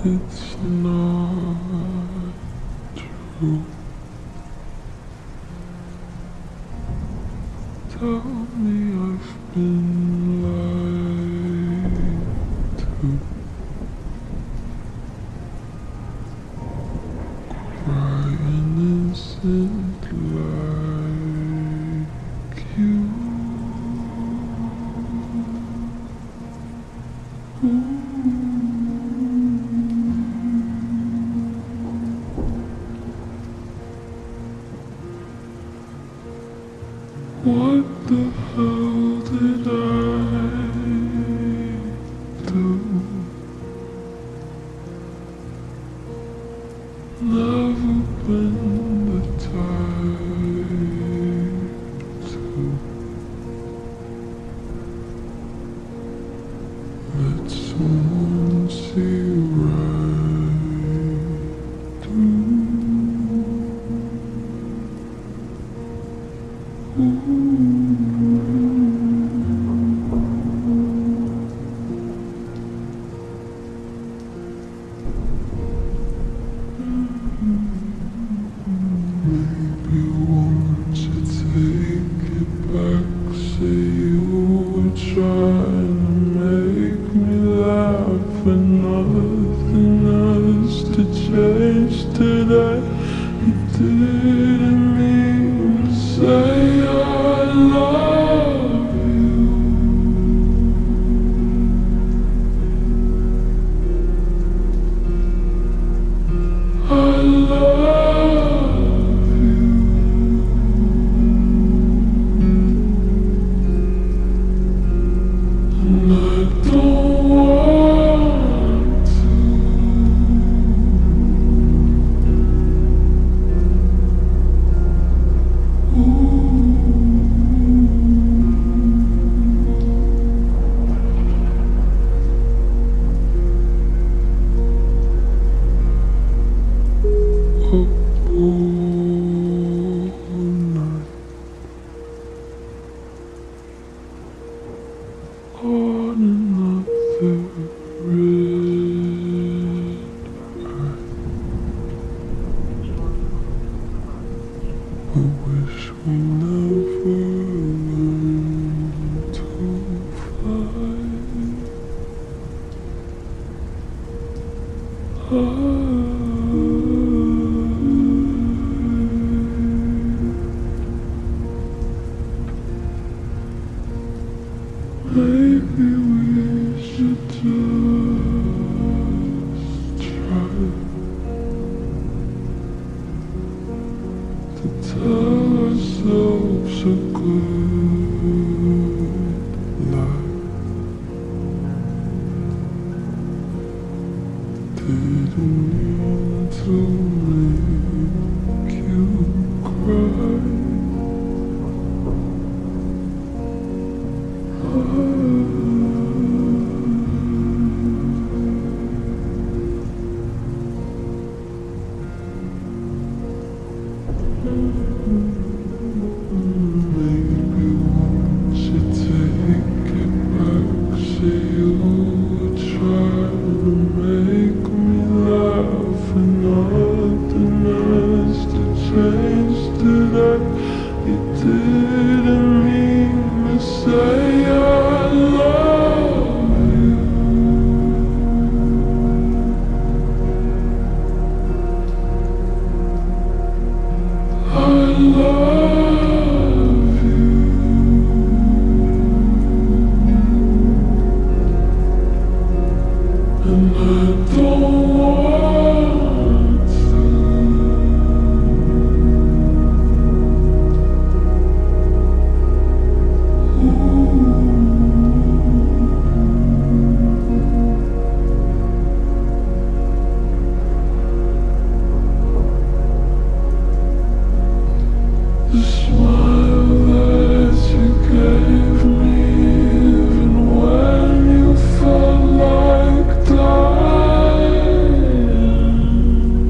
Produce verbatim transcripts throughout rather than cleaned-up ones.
It's not true. Tell me I've been lied to. Cry innocent like you. What the hell did I do? Never been the type to let someone see right through. Maybe won't you take it back? Say you were trying to make me laugh and nothing else to change today. You didn't mean to say I love you. I love you. And I don't want to. Up all night on another red eye. I wish we never learned to fly. I Maybe we should just try to tell ourselves a good lie. Didn't mean to make you cry. Maybe won't you take it back? Say you were trying to make me laugh and nothing else to change today. You didn't mean to say I love you. I love you. And I don't want to. The smile that you gave me, even when you felt like dying.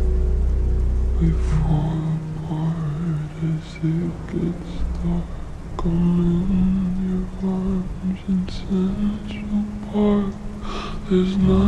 We fall apart as it gets dark. I'm in your arms in Central Park. There's nothing